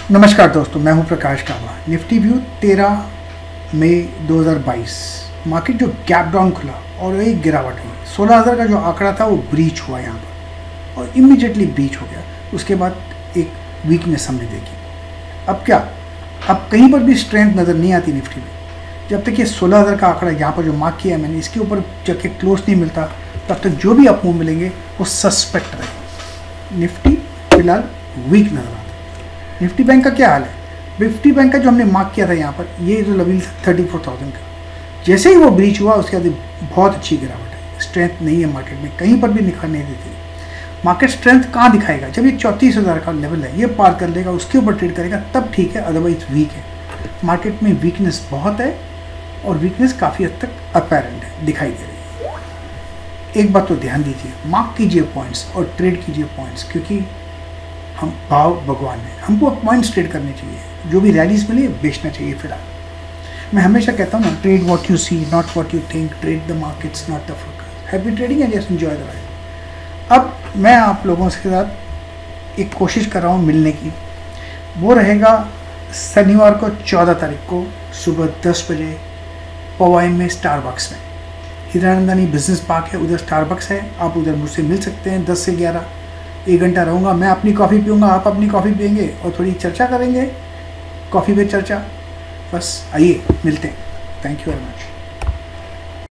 नमस्कार दोस्तों, मैं हूं प्रकाश कावा। निफ्टी व्यू 13 मई 2022 मार्केट जो गैप डाउन खुला और एक गिरावट हुई। 16,000 का जो आंकड़ा था वो ब्रीच हुआ यहाँ पर और इमीडिएटली ब्रीच हो गया। उसके बाद एक वीकनेस हमने देखी। अब क्या, अब कहीं पर भी स्ट्रेंथ नज़र नहीं आती निफ्टी में। जब तक ये 16,000 का आंकड़ा यहाँ पर जो मार्क किया है मैंने, इसके ऊपर जब के क्लोज नहीं मिलता तब तक जो भी अप मूव मिलेंगे वो सस्पेक्ट रहेंगे। निफ्टी फिलहाल वीक नज़र आता है। निफ्टी बैंक का क्या हाल है? निफ्टी बैंक का जो हमने मार्क किया था यहाँ पर, ये जो लेवल 34,000 का, जैसे ही वो ब्रीच हुआ उसके बाद बहुत अच्छी गिरावट है। स्ट्रेंथ नहीं है मार्केट में, कहीं पर भी निखार नहीं देती। मार्केट स्ट्रेंथ कहाँ दिखाएगा? जब ये 34,000 का लेवल है ये पार कर लेगा, उसके ऊपर ट्रेड करेगा तब ठीक है, अदरवाइज वीक है। मार्केट में वीकनेस बहुत है और वीकनेस काफ़ी हद तक अपेरेंट है, दिखाई दे रही है। एक बात तो ध्यान दीजिए, मार्क कीजिए पॉइंट्स और ट्रेड कीजिए पॉइंट्स, क्योंकि हम भाव भगवान हैं, हमको पॉइंट्स ट्रेड करने चाहिए। जो भी रैलीज मिले बेचना चाहिए। फिलहाल मैं हमेशा कहता हूँ ना, trade what you see not what you think, trade the markets not the focus. Happy trading and just enjoy the ride. अब मैं आप लोगों के साथ एक कोशिश कर रहा हूँ मिलने की। वो रहेगा शनिवार को 14 तारीख को सुबह 10 बजे पवाई में स्टारबक्स में। हीरानंदानी बिजनेस पार्क है, उधर स्टारबक्स है। आप उधर मुझसे मिल सकते हैं 10 से 11। 1 घंटा रहूँगा, मैं अपनी कॉफ़ी पीऊँगा, आप अपनी कॉफ़ी पियेंगे और थोड़ी चर्चा करेंगे। कॉफ़ी पे चर्चा। बस आइए, मिलते हैं। Thank you very much.